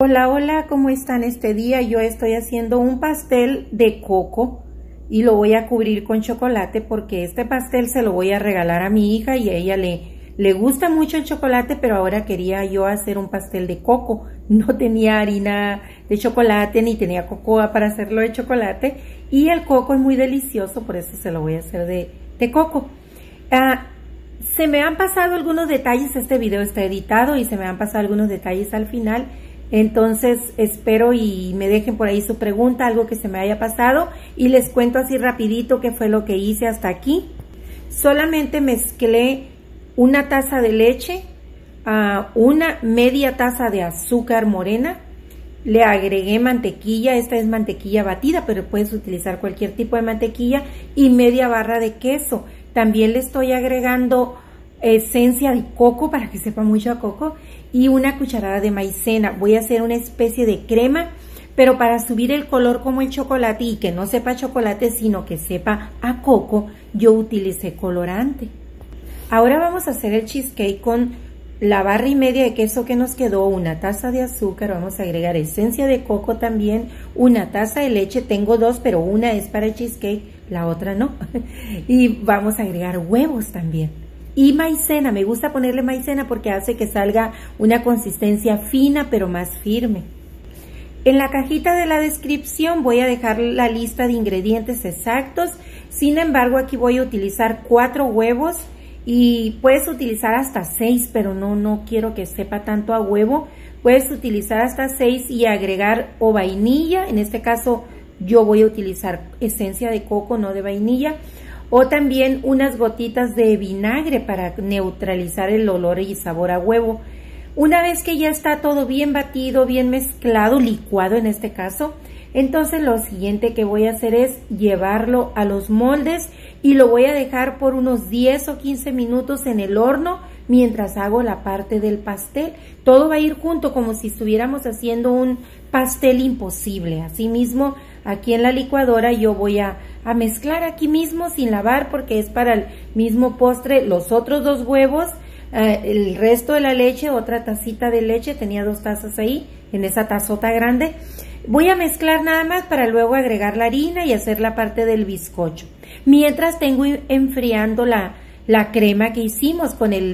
Hola, hola, ¿cómo están este día? Yo estoy haciendo un pastel de coco y lo voy a cubrir con chocolate porque este pastel se lo voy a regalar a mi hija y a ella le gusta mucho el chocolate, pero ahora quería yo hacer un pastel de coco. No tenía harina de chocolate ni tenía cocoa para hacerlo de chocolate y el coco es muy delicioso, por eso se lo voy a hacer de coco. Se me han pasado algunos detalles, este video está editado y se me han pasado algunos detalles al final. Entonces espero y me dejen por ahí su pregunta, algo que se me haya pasado y les cuento así rapidito qué fue lo que hice hasta aquí. Solamente mezclé una taza de leche, una media taza de azúcar morena, le agregué mantequilla, esta es mantequilla batida, pero puedes utilizar cualquier tipo de mantequilla, y media barra de queso. También le estoy agregando esencia de coco para que sepa mucho a coco y una cucharada de maicena. Voy a hacer una especie de crema, pero para subir el color como el chocolate y que no sepa chocolate sino que sepa a coco, yo utilicé colorante. Ahora vamos a hacer el cheesecake con la barra y media de queso que nos quedó, una taza de azúcar, vamos a agregar esencia de coco también, una taza de leche, tengo dos pero una es para el cheesecake, la otra no, y vamos a agregar huevos también. Y maicena, me gusta ponerle maicena porque hace que salga una consistencia fina pero más firme. En la cajita de la descripción voy a dejar la lista de ingredientes exactos, sin embargo aquí voy a utilizar 4 huevos y puedes utilizar hasta 6, pero no quiero que sepa tanto a huevo. Puedes utilizar hasta 6 y agregar o vainilla, en este caso yo voy a utilizar esencia de coco, no de vainilla, o también unas gotitas de vinagre para neutralizar el olor y sabor a huevo. Una vez que ya está todo bien batido, bien mezclado, licuado en este caso, entonces lo siguiente que voy a hacer es llevarlo a los moldes y lo voy a dejar por unos 10 o 15 minutos en el horno mientras hago la parte del pastel. Todo va a ir junto como si estuviéramos haciendo un pastel imposible. Asimismo, aquí en la licuadora yo voy a mezclar aquí mismo sin lavar porque es para el mismo postre los otros 2 huevos, el resto de la leche, otra tacita de leche, tenía 2 tazas ahí en esa tazota grande. Voy a mezclar nada más para luego agregar la harina y hacer la parte del bizcocho. Mientras tengo enfriando la crema que hicimos con el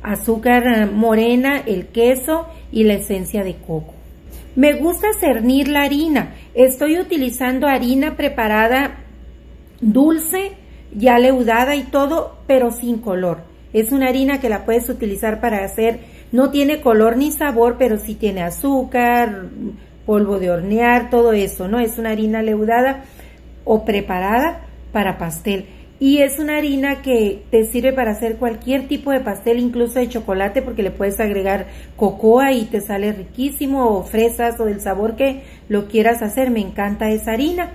azúcar morena, el queso y la esencia de coco. Me gusta cernir la harina. Estoy utilizando harina preparada dulce, ya leudada y todo, pero sin color. Es una harina que la puedes utilizar para hacer, no tiene color ni sabor, pero sí tiene azúcar, polvo de hornear, todo eso, ¿no? Es una harina leudada o preparada para pastel. Y es una harina que te sirve para hacer cualquier tipo de pastel, incluso de chocolate, porque le puedes agregar cocoa y te sale riquísimo, o fresas, o del sabor que lo quieras hacer. Me encanta esa harina.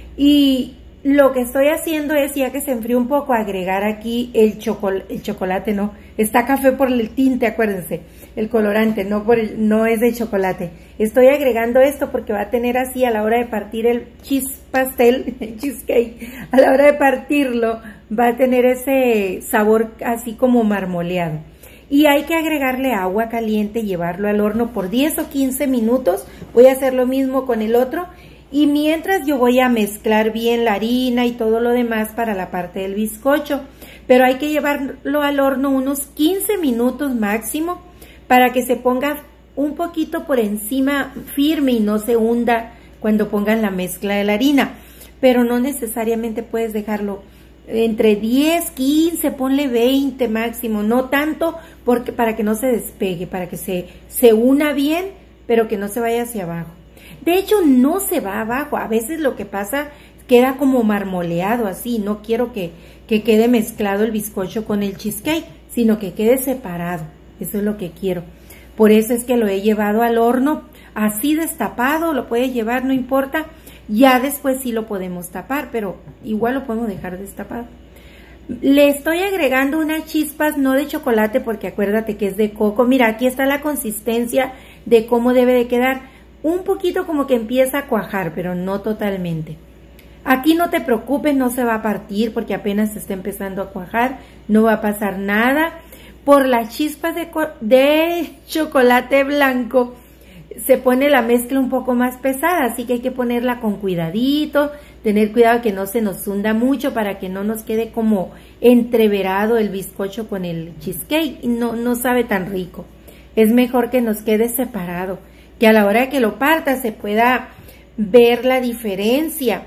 Y lo que estoy haciendo es, ya que se enfríe un poco, agregar aquí el chocolate, no, está café por el tinte, acuérdense, el colorante, no es de chocolate. Estoy agregando esto porque va a tener así a la hora de partir el pastel, el cheesecake, a la hora de partirlo va a tener ese sabor así como marmoleado. Y hay que agregarle agua caliente, llevarlo al horno por 10 o 15 minutos, voy a hacer lo mismo con el otro. Y mientras yo voy a mezclar bien la harina y todo lo demás para la parte del bizcocho. Pero hay que llevarlo al horno unos 15 minutos máximo para que se ponga un poquito por encima firme y no se hunda cuando pongan la mezcla de la harina. Pero no necesariamente puedes dejarlo entre 10, 15, ponle 20 máximo. No tanto porque para que no se despegue, para que se una bien, pero que no se vaya hacia abajo. De hecho, no se va abajo. A veces lo que pasa queda como marmoleado así. No quiero que quede mezclado el bizcocho con el cheesecake, sino que quede separado. Eso es lo que quiero. Por eso es que lo he llevado al horno así destapado. Lo puedes llevar, no importa. Ya después sí lo podemos tapar, pero igual lo podemos dejar destapado. Le estoy agregando unas chispas, no de chocolate, porque acuérdate que es de coco. Mira, aquí está la consistencia de cómo debe de quedar. Un poquito como que empieza a cuajar, pero no totalmente. Aquí no te preocupes, no se va a partir porque apenas se está empezando a cuajar, no va a pasar nada. Por las chispas de chocolate blanco se pone la mezcla un poco más pesada, así que hay que ponerla con cuidadito, tener cuidado que no se nos hunda mucho para que no nos quede como entreverado el bizcocho con el cheesecake, no sabe tan rico. Es mejor que nos quede separado, que a la hora de que lo parta se pueda ver la diferencia.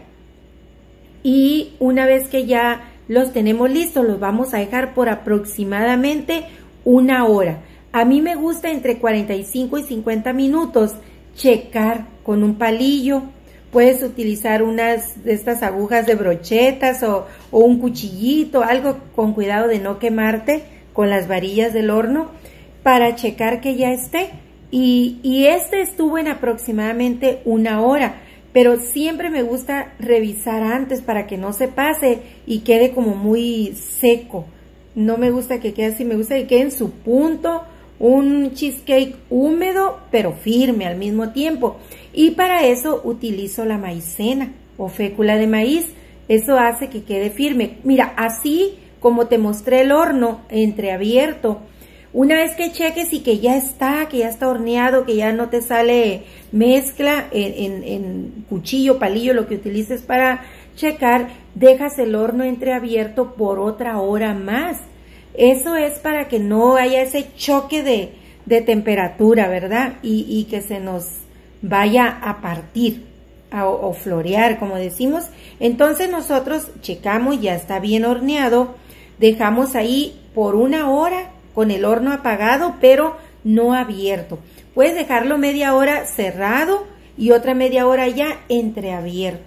Y una vez que ya los tenemos listos, los vamos a dejar por aproximadamente 1 hora. A mí me gusta entre 45 y 50 minutos checar con un palillo. Puedes utilizar unas de estas agujas de brochetas o un cuchillito, algo con cuidado de no quemarte con las varillas del horno para checar que ya esté. Y este estuvo en aproximadamente 1 hora, pero siempre me gusta revisar antes para que no se pase y quede como muy seco. No me gusta que quede así, me gusta que quede en su punto, un cheesecake húmedo pero firme al mismo tiempo. Y para eso utilizo la maicena o fécula de maíz, eso hace que quede firme. Mira, así como te mostré el horno entreabierto, una vez que cheques y que ya está horneado, que ya no te sale mezcla en cuchillo, palillo, lo que utilices para checar, dejas el horno entreabierto por otra hora más. Eso es para que no haya ese choque de temperatura, ¿verdad? Y que se nos vaya a partir o florear, como decimos. Entonces nosotros checamos, ya está bien horneado, dejamos ahí por 1 hora con el horno apagado, pero no abierto. Puedes dejarlo media hora cerrado y otra media hora ya entreabierto.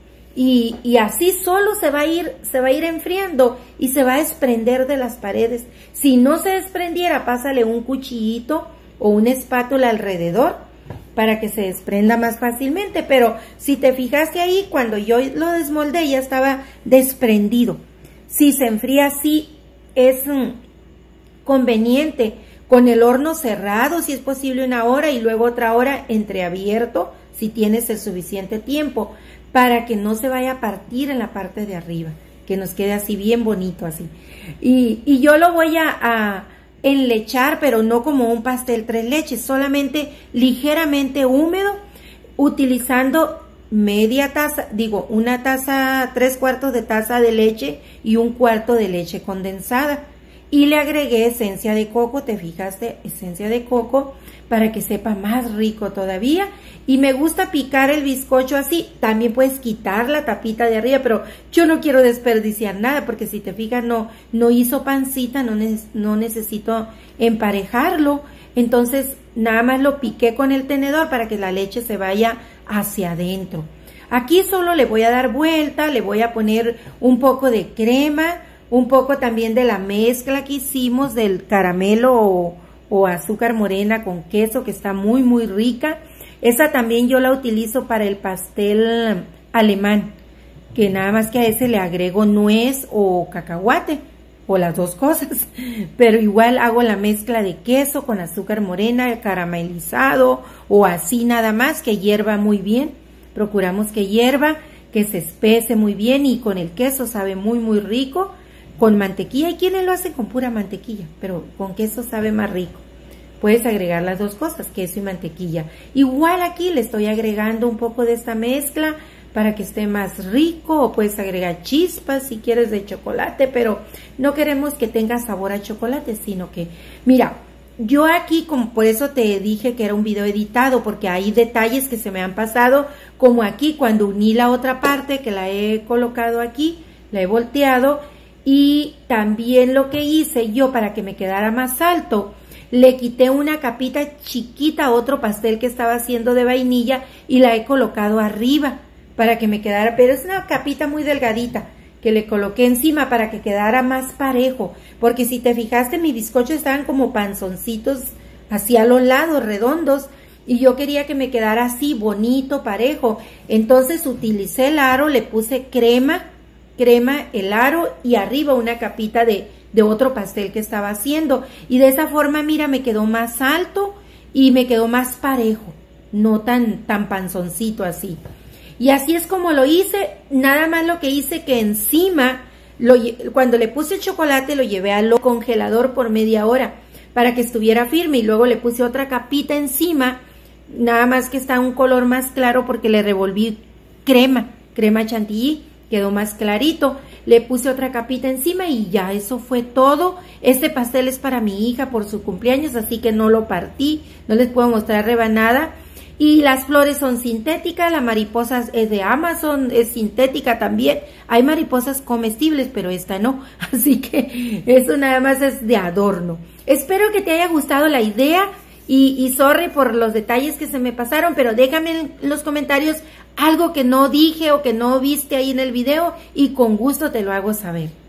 Y así solo se va a ir enfriando y se va a desprender de las paredes. Si no se desprendiera, pásale un cuchillito o una espátula alrededor para que se desprenda más fácilmente. Pero si te fijaste ahí, cuando yo lo desmoldé ya estaba desprendido. Si se enfría así, es conveniente con el horno cerrado, si es posible 1 hora y luego otra hora entreabierto, si tienes el suficiente tiempo, para que no se vaya a partir en la parte de arriba, que nos quede así bien bonito así. Y yo lo voy a enlechar, pero no como un pastel 3 leches, solamente ligeramente húmedo, utilizando media taza, una taza, 3/4 de taza de leche y 1/4 de leche condensada. Y le agregué esencia de coco, ¿te fijaste? Esencia de coco para que sepa más rico todavía. Y me gusta picar el bizcocho así. También puedes quitar la tapita de arriba, pero yo no quiero desperdiciar nada porque si te fijas no hizo pancita, no necesito emparejarlo. Entonces nada más lo piqué con el tenedor para que la leche se vaya hacia adentro. Aquí solo le voy a dar vuelta, le voy a poner un poco de crema, un poco también de la mezcla que hicimos del caramelo o azúcar morena con queso, que está muy muy rica. Esa también yo la utilizo para el pastel alemán, que nada más que a ese le agrego nuez o cacahuate, o las dos cosas, pero igual hago la mezcla de queso con azúcar morena, caramelizado, o así nada más, que hierva muy bien. Procuramos que hierva, que se espese muy bien, y con el queso sabe muy muy rico. Con mantequilla, hay quienes lo hacen con pura mantequilla, pero con queso sabe más rico. Puedes agregar las dos cosas, queso y mantequilla. Igual aquí le estoy agregando un poco de esta mezcla para que esté más rico, o puedes agregar chispas si quieres de chocolate, pero no queremos que tenga sabor a chocolate, sino que, mira, yo aquí, como por eso te dije que era un video editado, porque hay detalles que se me han pasado, como aquí cuando uní la otra parte que la he colocado aquí, la he volteado. Y también lo que hice yo para que me quedara más alto, le quité una capita chiquita a otro pastel que estaba haciendo de vainilla y la he colocado arriba para que me quedara, pero es una capita muy delgadita que le coloqué encima para que quedara más parejo, porque si te fijaste mis bizcochos estaban como panzoncitos hacia los lados, redondos, y yo quería que me quedara así bonito, parejo. Entonces utilicé el aro, le puse crema, el aro, y arriba una capita de otro pastel que estaba haciendo, y de esa forma, mira, me quedó más alto y me quedó más parejo, no tan panzoncito así. Y así es como lo hice. Nada más lo que hice que encima, cuando le puse el chocolate, lo llevé al congelador por media hora para que estuviera firme, y luego le puse otra capita encima nada más que está un color más claro porque le revolví crema chantilly, quedó más clarito. Le puse otra capita encima y ya, eso fue todo. Este pastel es para mi hija por su cumpleaños, así que no lo partí, no les puedo mostrar rebanada. Y las flores son sintéticas, la mariposa es de Amazon, es sintética también. Hay mariposas comestibles, pero esta no, así que eso nada más es de adorno. Espero que te haya gustado la idea y sorry por los detalles que se me pasaron, pero déjame en los comentarios algo que no dije o que no viste ahí en el video y con gusto te lo hago saber.